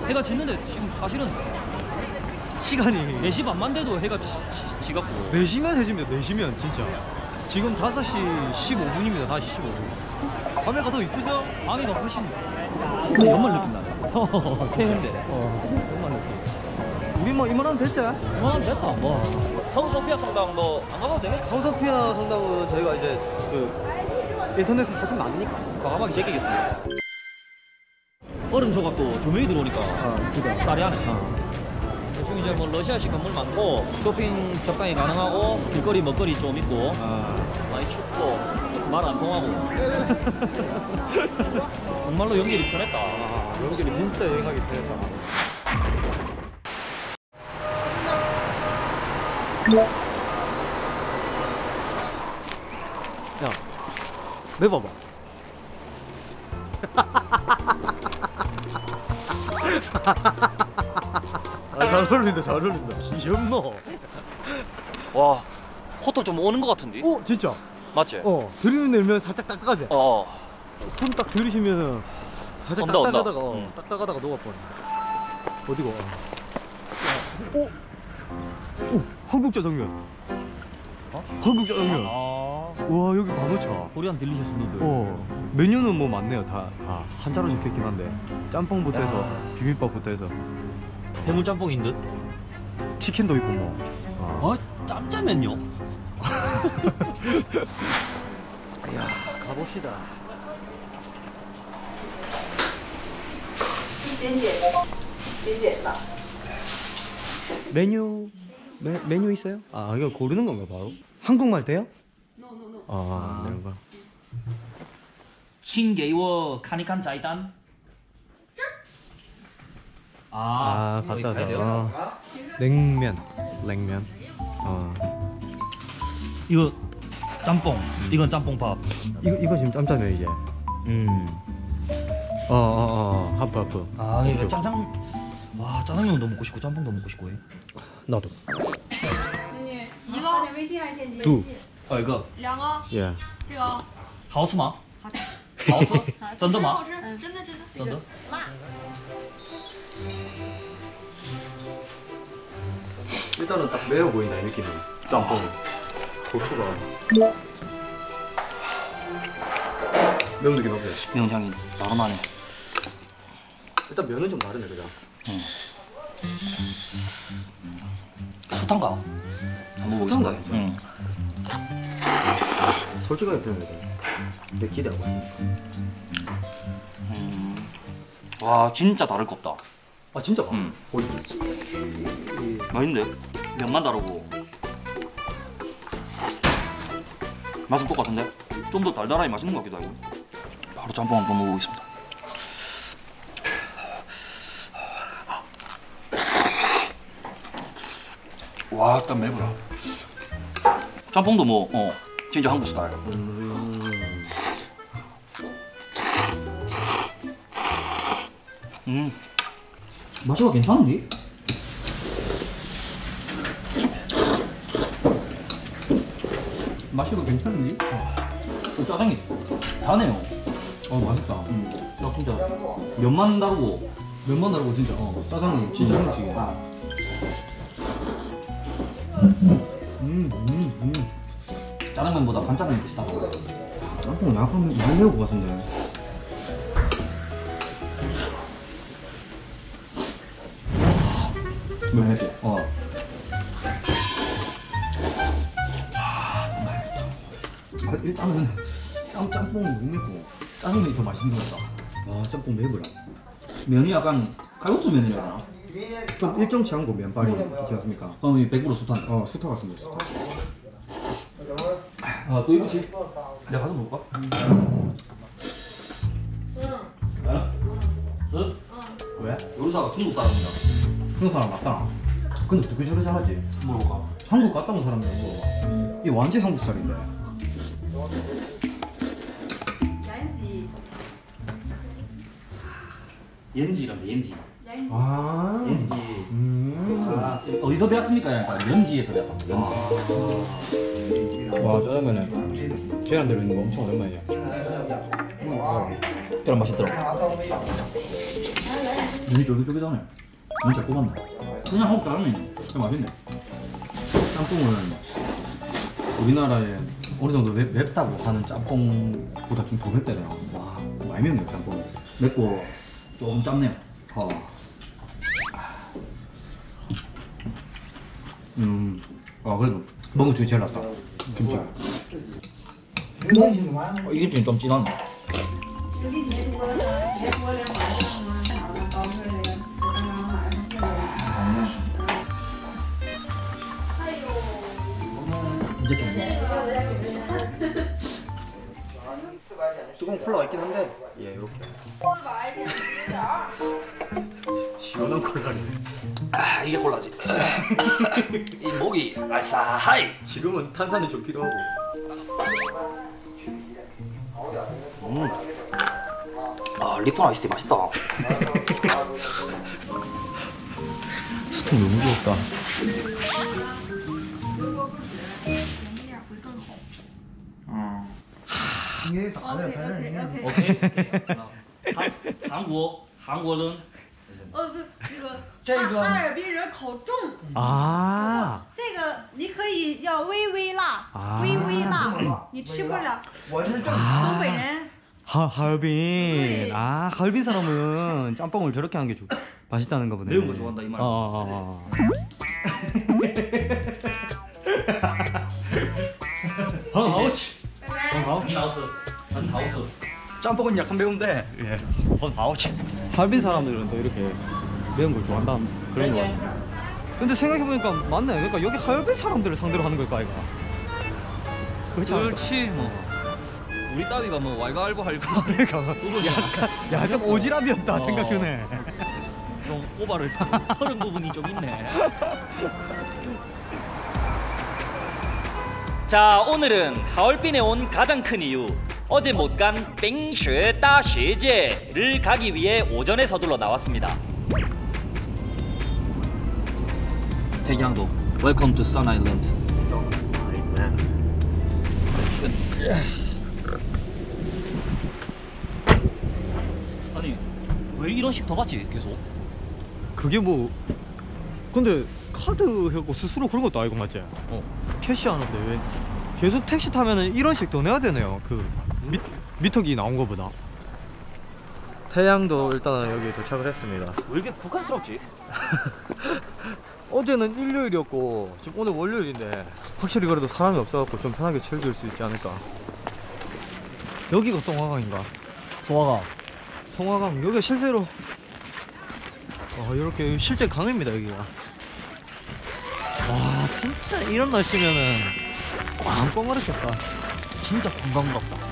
해가 지는데 지금 사실은 시간이 4시 반만 돼도 해가 지갖고 4시면 해집니다. 4시면 진짜. 지금 5시 15분입니다. 5시 15분. 밤에가 더 이쁘죠? 밤이가 훨씬 연말 느낌 나네. 새해인데. 연말 느낌. 우리 뭐 이만하면 됐지? 이만하면 됐다. 뭐 성소피아 성당 뭐 안 가봐도 되겠지? 성소피아 성당은 저희가 이제 그 인터넷에 사진 많으니까 과감하게 제끼겠습니다. 얼음 조각도 조명이 들어오니까 그죠. 쌀이 하네. 대충 이제 뭐 러시아식 건물 많고 쇼핑 적당히 가능하고 길거리 먹거리 좀 있고 많이 춥고 말 안 통하고 정말로 연결이 편했다. 연결이 진짜 여행하기 편했다. 야, 내봐봐. 잘 어울린다, 잘 어울린다. 귀엽노? 와, 코도 좀 오는 것 같은데? 진짜? 맞지? 들이밀면 살짝 딱딱하지? 손 딱 들이시면은 살짝 온다, 온다. 딱딱하다가 딱딱하다가 녹아버려. 어디고? 한국 짜장면. 한국 짜장면. 와, 여기 광어차. 코리안 딜리셔스 누들. 메뉴는 뭐 많네요. 다 한자로 적혀있긴 한데 짬뽕부터 해서 비빔밥부터 해서 해물짬뽕인 듯? 치킨도 있고 뭐. 짬짜면요? 야, 가봅시다. 메뉴 있어요? 이거 고르는 건가 바로? 한국말 돼요? No. 내가. 请给我看一看菜单. 갖다 줘. 냉면. 이거 짬뽕. 이건 짬뽕밥. 이거 지금 짬짜면 이제. 하프. 이거 짜장면도 먹고 싶고 짬뽕도 먹고 싶고 해. 나도. 一个微信还是现金？ 두. 이거 两个， 예. 这个好吃吗？好吃？真的吗好？吃，真的。 真的？ 辣。 일단은 딱 매워 보인다 이 느낌이. 짬뽕. 고추가 매운 느낌 없어요. 면 향이 바로 나네. 일단 면은 좀 다르네, 그죠? 숯한가? 한번 먹어보겠습니다. 숯한가요? 솔직하게 표현해서 내 기대하고 있으니까. 와 진짜 다를 거 없다. 진짜? 어디? 맛있는데? 면만 다르고 맛은 똑같은데? 좀 더 달달하니 맛있는 것 같기도 하고. 바로 짬뽕 한번 먹어보겠습니다. 와, 딱 매불어. 짬뽕도 뭐, 진짜 한국 스타일. 맛이가 괜찮은데? 맛이가 괜찮은데? 짜장이 다네요. 맛있다. 진짜 면만 다르고 진짜 짜장면 진짜 한국식이네. 짜장면보다 간짜장이 비슷하다. 짬뽕 약간 많이 매울 것 같은데. 맵지? 일단은 짬뽕은 못 맵고 짜장면이 더 맛있는 것 같다. 짬뽕 매불아. 면이 약간 칼국수 면이라 해야 되나? 좀 일정치 않고 면발이 있지 않습니까? 그럼 이 100% 숯한. 수타 같습니다. 또 이거지? 내가 가서 먹을까? 쓱? 왜? 요리사가 중국 사람이다. 그런 사람 맞다. 근데 어떻게 저래 잘하지? 물어볼까? 한국 갔다 온 사람들 물어봐. 이게 완전 한국 스타일인데. 옌지란데 옌지. 옌지. 어디서 배웠습니까? 연지에서 배웠다. 연지. 와, 짜장면에 계란 들어있는 거 엄청 오랜만이야. 계란 맛있더라. 눈이 쫄깃쫄깃하네. 진짜 꼽았네. 그냥 하고 다르네. 진짜 맛있네. 짬뽕은 우리나라에 어느 정도 맵다고 하는 짬뽕보다 좀 더 맵대요. 와, 많이 맵네요, 짬뽕. 맵고 조금 짭네요. 그래도 먹은 것 중에 제일 낫다. 김치. 이 김치는 좀 진하네. 这里别多了，别多了，马上嘛，好了，包出来了，刚刚马上4点。 이제 좀 뜨거운 콜라가 있긴 한데, 예, 이렇게. 400点。 시원한 콜라네. 아, 이게 콜라지. 이 목이 알싸하이. 지금은 탄산이 좀 필요하고. 아, 립톤 아이스티 맛있다. 스톤 너무 귀엽다. 오케이. 한국은 这个哈尔滨人口重， 아, 这个你可以要微微辣， 啊微微辣，你吃不了。 我这是正东北人 하얼빈. 네. 아, 하얼빈 사람은 짬뽕을 저렇게 하는 게 맛있다는가 보네. 매운 거 좋아한다 이 말. 아우치. 拜拜。 很好吃. 짬뽕은 약간 매운데. 예. 아우치. 하얼빈 사람들은 또 이렇게 매운 걸 좋아한다 그런 거 같습니다. 근데 생각해보니까 맞네. 그러니까 여기 하얼빈 사람들을 상대로 하는 걸까 이거. 그렇지 뭐. 우리 따위가 뭐 왈가왈부 할까. 그러니까 약간 오지랖이었다 생각해네. 좀 오바를 털은 부분이 좀 있네. 자, 오늘은 하얼빈에 온 가장 큰 이유, 어제 못 간 빙쉐 다시제를 가기 위해 오전에 서둘러 나왔습니다. 태양도 웰컴 투 선 아일랜드. 아니 왜 이런 식 더 받지 계속? 그게 뭐 근데 카드 하고 스스로 그런 것도 아니고 맞지? 캐시 하는데 왜 계속 택시 타면은 이런 식 더 내야 되네요. 그 미터기 나온 거보다. 태양도 일단 여기 도착을 했습니다. 왜 이렇게 북한스럽지? 어제는 일요일이었고 지금 오늘 월요일인데 확실히 그래도 사람이 없어갖고 좀 편하게 즐길 수 있지 않을까. 여기가 송화강인가? 송화강 여기가 실제로 이렇게 실제 강입니다 여기가. 와 진짜 이런 날씨면은 꽝꽝 얼었겠다. 진짜 관광 같다.